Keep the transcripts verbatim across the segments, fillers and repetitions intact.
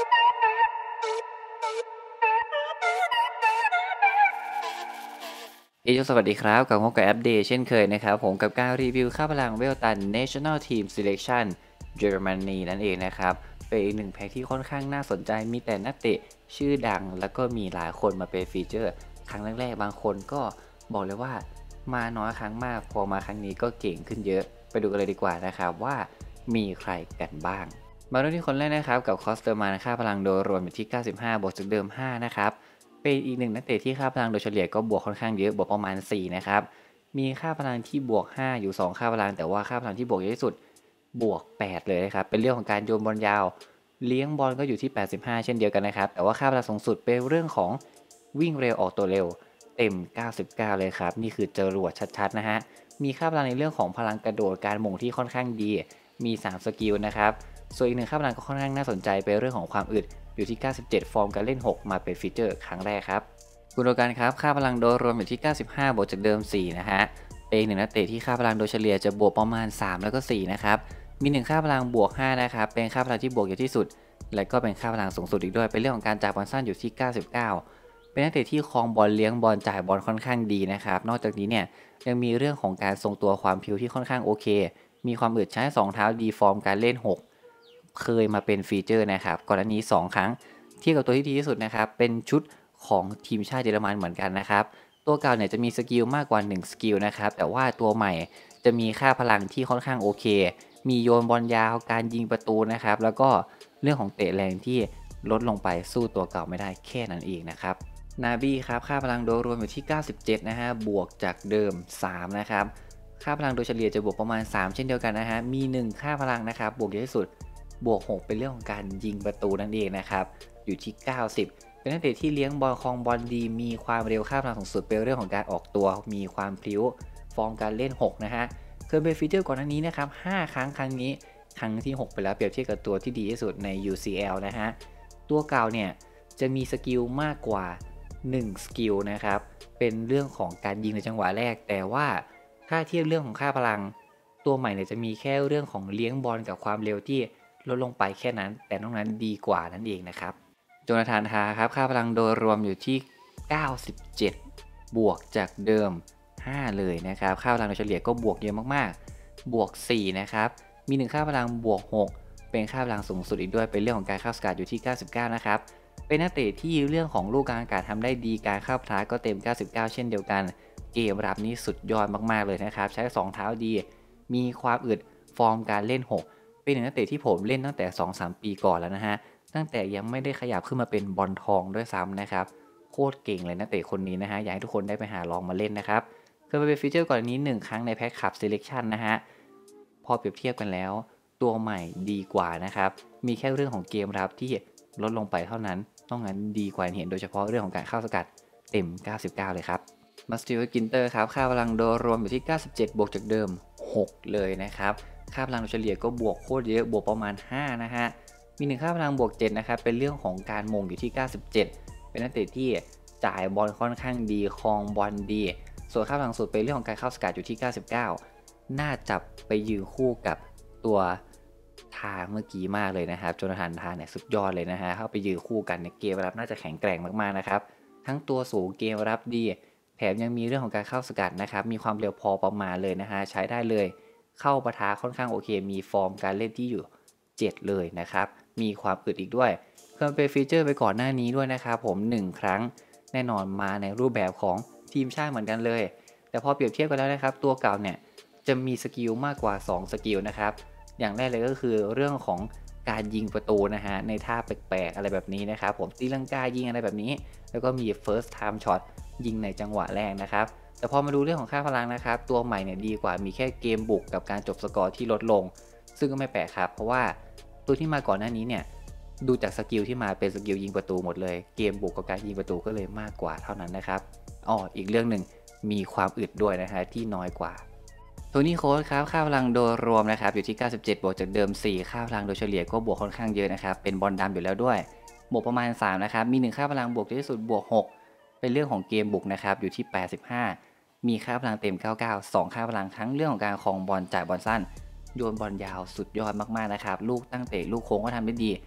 อีกสวัสดีครับกับพบกับอัปเดตเช่นเคยนะครับผมกับการรีวิวค่าพลังเวลตัน National Team Selection เยอรมนีนั่นเองนะครับเป็นอีกหนึ่งแพ็กที่ค่อนข้างน่าสนใจมีแต่นักเตะชื่อดังแล้วก็มีหลายคนมาเป็นฟีเจอร์ครั้งแรกๆบางคนก็บอกเลยว่ามาน้อยครั้งมากพอมาครั้งนี้ก็เก่งขึ้นเยอะไปดูกันเลยดีกว่านะครับว่ามีใครกันบ้างมาเริ่มที่คนแรกนะครับกับคอสเตอร์มันค่าพลังโดยรวมอยู่ที่เก้าสิบห้าบวกจากเดิมห้านะครับเป็นอีกหนึ่งนักเตะที่ค่าพลังโดยเฉลี่ยก็บวกค่อนข้างเยอะบวกประมาณสี่นะครับมีค่าพลังที่บวกห้าอยู่สองค่าพลังแต่ว่าค่าพลังที่บวกเยอะที่สุดบวกแปดเลยนะครับเป็นเรื่องของการโยนบอลยาวเลี้ยงบอลก็อยู่ที่แปดสิบห้าเช่นเดียวกันนะครับแต่ว่าค่าพลังสูงสุดเป็นเรื่องของวิ่งเร็วออกตัวเร็วเต็มเก้าสิบเก้าเลยครับนี่คือจรวดชัดๆนะฮะมีค่าพลังในเรื่องของพลังกระโดดการหม่งที่ค่อนข้างดีมีสามสกิลนะครับส่วนอีกหนึ่งค่าพลังก็ค่อนข้างน่าสนใจเป็นเรื่องของความอึดอยู่ที่เก้าสิบเจ็ดฟอร์มการเล่นหกมาเป็นฟีเจอร์ครั้งแรกครับคุณดูกันครับค่าพลังโดยรวมอยู่ที่เก้าสิบห้าบวกจากเดิมสี่นะฮะเป็นหนึ่งนักเตะที่ค่าพลังโดยเฉลี่ยจะบวกประมาณสามแล้วก็สี่นะครับมีหนึ่งค่าพลังบวกห้านะครับเป็นค่าพลังที่บวกเยอะที่สุดและก็เป็นค่าพลังสูงสุดอีกด้วยเป็นเรื่องของการจ่ายบอลสั้นอยู่ที่เก้าสิบเก้าเป็นนักเตะที่ครองบอลเลี้ยงบอลจ่ายบอลค่อนข้างดีนะครับนอกจากนี้เนี่ยยังมีเรื่องของการทรงตัวความผิวที่ค่อนข้างโอเคมีความอึดใช้สองเท้าดีฟอร์มการเล่นหกเคยมาเป็นฟีเจอร์นะครับก่อนหน้านี้สองครั้งเทียบกับตัวที่ดีที่สุดนะครับเป็นชุดของทีมชาติเยอรมันเหมือนกันนะครับตัวเก่าเนี่ยจะมีสกิลมากกว่าหนึ่งสกิลนะครับแต่ว่าตัวใหม่จะมีค่าพลังที่ค่อนข้างโอเคมีโยนบอลยาวการยิงประตูนะครับแล้วก็เรื่องของเตะแรงที่ลดลงไปสู้ตัวเก่าไม่ได้แค่นั้นเองนะครับนาบี้ครับค่าพลังโดยรวมอยู่ที่เก้าสิบเจ็ดนะฮะบวกจากเดิมสามนะครับค่าพลังโดยเฉลี่ยจะบวกประมาณสามเช่นเดียวกันนะฮะมีหนึ่งค่าพลังนะครับบวกเยอะที่สุดบวกหกเป็นเรื่องของการยิงประตูนั่นเองนะครับอยู่ที่เก้าสิบเป็นนักเตะที่เลี้ยงบอลครองบอลดีมีความเร็วค่าพลังสูงสุดเป็นเรื่องของการออกตัวมีความพลิ้วฟอร์มการเล่นหกนะฮะเคยเป็นฟีเจอร์ก่อนหน้านี้นะครับห้าครั้งครั้งนี้ครั้งที่หกไปแล้วเปรียบเทียบกับตัวที่ดีที่สุดใน ยู ซี แอล นะฮะตัวเก่าเนี่ยจะมีสกิลมากกว่าหนึ่งสกิลนะครับเป็นเรื่องของการยิงในจังหวะแรกแต่ว่าถ้าเทียบเรื่องของค่าพลังตัวใหม่เนี่ยจะมีแค่เรื่องของเลี้ยงบอลกับความเร็วที่ลดลงไปแค่นั้นแต่นอกนั้นดีกว่านั่นเองนะครับโจนาธานทาครับค่าพลังโดยรวมอยู่ที่เก้าสิบเจ็ดบวกจากเดิมห้าเลยนะครับค่าพลังโดยเฉลี่ยก็บวกเยอะมากๆบวกสี่นะครับมีหนึ่งค่าพลังบวกหกเป็นค่าพลังสูงสุดอีกด้วยเป็นเรื่องของการเข้าสกัดอยู่ที่เก้าสิบเก้านะครับเป็นนักเตะที่เรื่องของลูกกลางอากาศทำได้ดีการเข้าพลาก็เต็มเก้าสิบเก้าเช่นเดียวกันเกมรับนี้สุดยอดมากๆเลยนะครับใช้สองเท้าดีมีความอึดฟอร์มการเล่นหกเป็นหนึ่งนักเตะที่ผมเล่นตั้งแต่ สองถึงสาม ปีก่อนแล้วนะฮะตั้งแต่ยังไม่ได้ขยับขึ้นมาเป็นบอลทองด้วยซ้ำนะครับโคตรเก่งเลยนักเตะคนนี้นะฮะอยากให้ทุกคนได้ไปหาลองมาเล่นนะครับเคยไปเป็นฟีเจอร์ก่อนนี้หนึ่งครั้งในแพ็คคัพเซเลคชั่นนะฮะพอเปรียบเทียบกันแล้วตัวใหม่ดีกว่านะครับมีแค่เรื่องของเกมรับที่ลดลงไปเท่านั้นนอกนั้นดีกว่าเห็นโดยเฉพาะเรื่องของการเข้าสกัดเต็มเก้าสิบเก้าเลยครับมาสติลกินเตอร์ครับค่าพลังโดยรวมอยู่ที่เก้าสิบเจ็ดบวกจากเดิมหกเลยนะครับค่าพลังเฉลี่ยก็บวกโคตรเยอะบวกประมาณห้านะฮะมีหนึ่งค่าพลังบวกเจ็ดนะครับเป็นเรื่องของการมงอยู่ที่เก้าสิบเจ็ดเป็นนักเตะที่จ่ายบอลค่อนข้างดีครองบอลดีส่วนค่าพลังสุดเป็นเรื่องของการเข้าสกัดอยู่ที่เก้าสิบเก้าน่าจับไปยืนคู่กับตัวทาเมื่อกี้มากเลยนะครับโจนาธานทาเนี่ยสุดยอดเลยนะฮะเข้าไปยืนคู่กันเนี่ยเกมรับน่าจะแข็งแกร่งมากๆนะครับทั้งตัวสูงเกมรับดีแถมยังมีเรื่องของการเข้าสกัดนะครับมีความเร็วพอประมาณเลยนะฮะใช้ได้เลยเข้าปะทะค่อนข้างโอเคมีฟอร์มการเล่นที่อยู่เจ็ดเลยนะครับมีความอึดอีกด้วยเคยเป็นฟีเจอร์ไปก่อนหน้านี้ด้วยนะครับผมหนึ่งครั้งแน่นอนมาในรูปแบบของทีมชาติเหมือนกันเลยแต่พอเปรียบเทียบกันแล้วนะครับตัวเก่าเนี่ยจะมีสกิลมากกว่าสองสกิลนะครับอย่างแรกเลยก็คือเรื่องของการยิงประตูนะฮะในท่าแปลกๆอะไรแบบนี้นะครับผมตีลังกายิงอะไรแบบนี้แล้วก็มี first time shot ยิงในจังหวะแรกนะครับแต่พอมาดูเรื่องของค่าพลังนะครับตัวใหม่เนี่ยดีกว่ามีแค่เกมบุกกับการจบสกอร์ที่ลดลงซึ่งก็ไม่แปลกครับเพราะว่าตัวที่มาก่อนหน้านี้เนี่ยดูจากสกิลที่มาเป็นสกิลยิงประตูหมดเลยเกมบุกกับการยิงประตูก็เลยมากกว่าเท่านั้นนะครับอ๋ออีกเรื่องหนึ่งมีความอึดด้วยนะฮะที่น้อยกว่าโทนี่โค้ชครับค่าพลังโดยรวมนะครับอยู่ที่เก้าสิบเจ็ดบวกจากเดิมสี่ค่าพลังโดยเฉลี่ยก็บวกค่อนข้างเยอะนะครับเป็นบอลดำอยู่แล้วด้วยบวกประมาณสามนะครับมีหนึ่งค่าพลังบวกที่สุดบวกหกเป็นเรื่องของเกมบุกนะครับอยู่ที่แปดสิบห้ามีค่าพลังเต็มเก้าสิบเก้า สองค่าพลังทั้งเรื่องของการครองบอลจ่ายบอลสั้นโยนบอลยาวสุดยอดมากๆนะครับลูกตั้งเตะลูกโค้งก็ทำได้ดี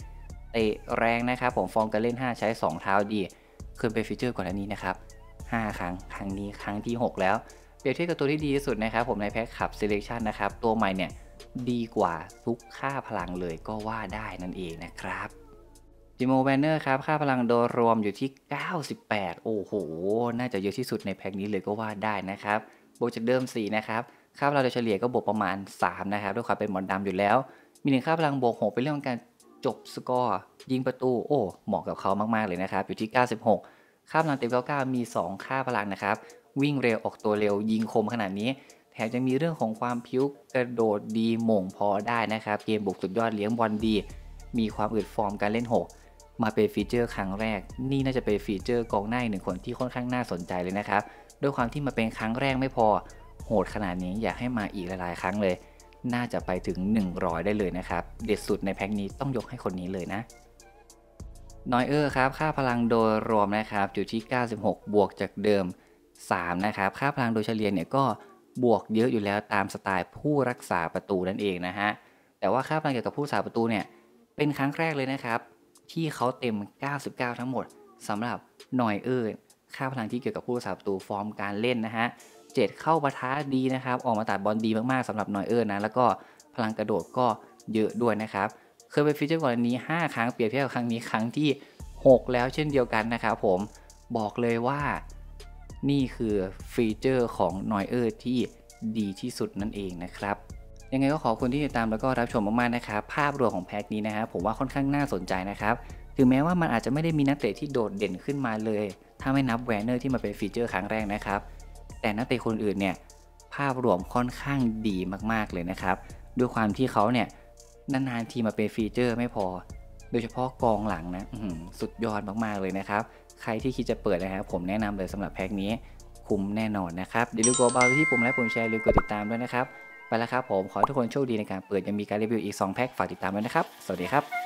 เตะแรงนะครับผมฟอร์มการเล่นห้าใช้สองเท้าดีเคยเป็นฟีเจอร์ก่อนอันนี้นะครับห้าครั้งครั้งนี้ครั้งที่หกแล้วเปรียบเทียบกับตัวที่ดีที่สุดนะครับผมในแพ็คขับ Selection นะครับตัวใหม่เนี่ยดีกว่าทุกค่าพลังเลยก็ว่าได้นั่นเองนะครับจิโมแบนเนอร์ครับค่าพลังโดยรวมอยู่ที่เก้าสิบแปดโอ้โหน่าจะเยอะที่สุดในแพ็คนี้เลยก็ว่าได้นะครับบวกจากเดิมสี่นะครับค่าพลังโดยเฉลี่ยก็บวกประมาณสามนะครับด้วยความเป็นหมอนดำอยู่แล้วมีหนึ่งค่าพลังบวกหกเป็นเรื่องของการจบสกอร์ยิงประตูโอ้เหมาะกับเขามากๆเลยนะครับอยู่ที่เก้าสิบหกค่าพลังเต็มเก้าสิบเก้ามีสองค่าพลังนะครับวิ่งเร็วออกตัวเร็วยิงคมขนาดนี้แถมยังมีเรื่องของความพิ้วกระโดดดีหม่งพอได้นะครับเกมบุกสุดยอดเลี้ยงบอลดีมีความอึดฟอร์มการเล่นหกมาเป็นฟีเจอร์ครั้งแรกนี่น่าจะเป็นฟีเจอร์กองหน้าอีกหนึ่งคนที่ค่อนข้างน่าสนใจเลยนะครับด้วยความที่มาเป็นครั้งแรกไม่พอโหดขนาดนี้อยากให้มาอีกหลายๆครั้งเลยน่าจะไปถึงหนึ่งร้อยได้เลยนะครับเด็ดสุดในแพ็คนี้ต้องยกให้คนนี้เลยนะนอยเออร์ครับค่าพลังโดยรวมนะครับอยู่ที่เก้าสิบหกบวกจากเดิมสามนะครับค่าพลังโดยเฉลี่ยเนี่ยก็บวกเยอะอยู่แล้วตามสไตล์ผู้รักษาประตูนั่นเองนะฮะแต่ว่าค่าพลังเกี่ยวกับผู้รักษาประตูเนี่ยเป็นครั้งแรกเลยนะครับที่เขาเต็มเก้าสิบเก้าทั้งหมดสำหรับนอยเออร์ค่าพลังที่เกี่ยวกับผู้รักษาประตูฟอร์มการเล่นนะฮะเจ็ดเข้าปะทะดีนะครับออกมาตัดบอลดีมากๆสำหรับนอยเออร์นะแล้วก็พลังกระโดดก็เยอะด้วยนะครับเคยเป็นฟีเจอร์ก่อนนี้ห้าครั้งเปรียบเทียบกับครั้งนี้ครั้งที่หกแล้วเช่นเดียวกันนะครับผมบอกเลยว่านี่คือฟีเจอร์ของนอยเออร์ที่ดีที่สุดนั่นเองนะครับยังไงก็ขอบคุณที่ติดตามแล้วก็รับชมมากๆนะครับภาพรวมของแพ็คนี้นะฮะผมว่าค่อนข้างน่าสนใจนะครับถึงแม้ว่ามันอาจจะไม่ได้มีนักเตะที่โดดเด่นขึ้นมาเลยถ้าไม่นับแวนเนอร์ที่มาเป็นฟีเจอร์ครั้งแรกนะครับแต่นักเตะคนอื่นเนี่ยภาพรวมค่อนข้างดีมากๆเลยนะครับด้วยความที่เขาเนี่ยนานๆทีมาเป็นฟีเจอร์ไม่พอโดยเฉพาะกองหลังนะสุดยอดมากๆเลยนะครับใครที่คิดจะเปิดนะครับผมแนะนำเลยสำหรับแพ็คนี้คุ้มแน่นอนนะครับเดี๋ยวดูกดเบาที่ปุ่มไลค์ปุ่มแชร์หรือกดติดตามด้วยนะครับไปแล้วครับผมขอให้ทุกคนโชคดีในการเปิดยังมีการรีวิวอีกสองแพ็คฝากติดตามด้วยนะครับสวัสดีครับ